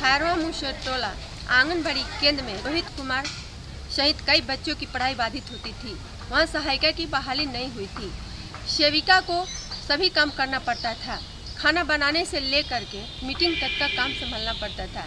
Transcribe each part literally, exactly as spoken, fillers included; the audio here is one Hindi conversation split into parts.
खैरवा मुसहर टोला आंगनबाड़ी केंद्र में रोहित कुमार सहित कई बच्चों की पढ़ाई बाधित होती थी। वहाँ सहायिका की बहाली नहीं हुई थी। सेविका को सभी काम करना पड़ता था। खाना बनाने से लेकर के मीटिंग तक का काम संभालना पड़ता था।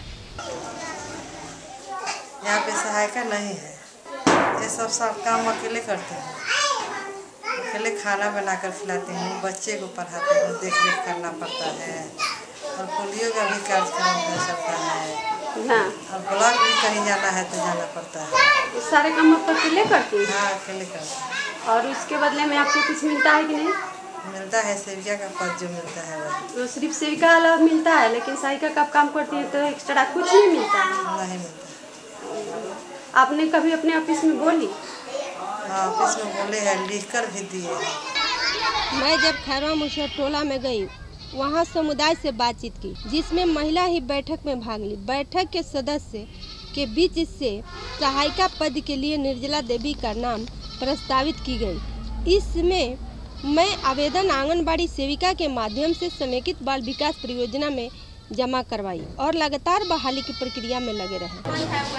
यहाँ पे सहायिका नहीं है, ये सब सब काम अकेले करते हैं। अकेले खाना बनाकर खिलाते हैं, बच्चे को पढ़ाते हैं, देख रेख करना पड़ता है और पोलियो का भी कार्यक्रम चलता है। हाँ। और ब्लॉक भी कहीं जाना है तो जाना पड़ता है। सारे काम आप अकेले करती हैं? हाँ, अकेले करते हैं। और उसके बदले में आपको कुछ मिलता है कि नहीं? मिलता है, सेविका का पद जो मिलता है वही। तो सिर्फ सेविका अलग मिलता है, लेकिन सहायिका का काम करती है तो एक्स्ट्रा कुछ नहीं मिलता है? नहीं मिलता। आपने कभी अपने ऑफिस में बोली? हाँ, ऑफिस में बोले हैं, लिख कर भी दिए हैं। मैं जब खैरवा मुसहर टोला में गई, वहाँ समुदाय से बातचीत की, जिसमें महिला ही बैठक में भाग ली। बैठक के सदस्य के बीच इससे सहायिका पद के लिए निर्जला देवी का नाम प्रस्तावित की गई। इसमें मैं आवेदन आंगनबाड़ी सेविका के माध्यम से समेकित बाल विकास परियोजना में जमा करवाई और लगातार बहाली की प्रक्रिया में लगे रहे।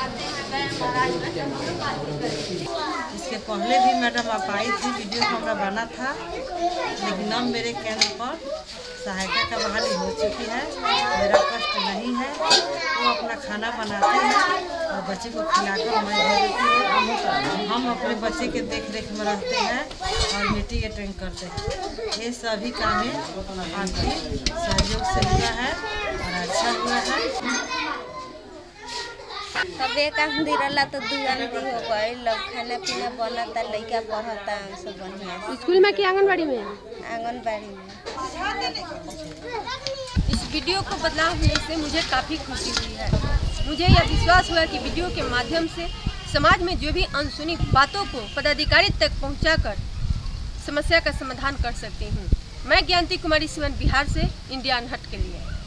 इसके पहले भी मैडम आप आई थी, वीडियो कैमरा बना था, लेकिन अब मेरे केंद्र पर सहायिका का बहाली हो चुकी है। मेरा कष्ट नहीं है, वो अपना खाना बनाते हैं और बच्चे को खिलाकर मैं दे देती हूँ। हम अपने बच्चे के देख रेख में रहते हैं और मीटिंग अटेंड करते हैं। ये सभी कामें आपके सहयोग से हुआ है और अच्छा हुआ है। तब एक आंधी रहा तो दू आंधी हो गई। लोग खाना पीना बनता, लड़का पढ़ता, सब बढ़िया। स्कूल में कि आंगनबाड़ी में? आंगनबाड़ी में। इस वीडियो को बदलाव होने से मुझे काफ़ी खुशी हुई है। मुझे यह विश्वास हुआ कि वीडियो के माध्यम से समाज में जो भी अनसुनी बातों को पदाधिकारी तक पहुंचाकर समस्या का समाधान कर सकती हूं। मैं ज्ञानती कुमारी बिहार से इंडिया अनहर्ड के लिए।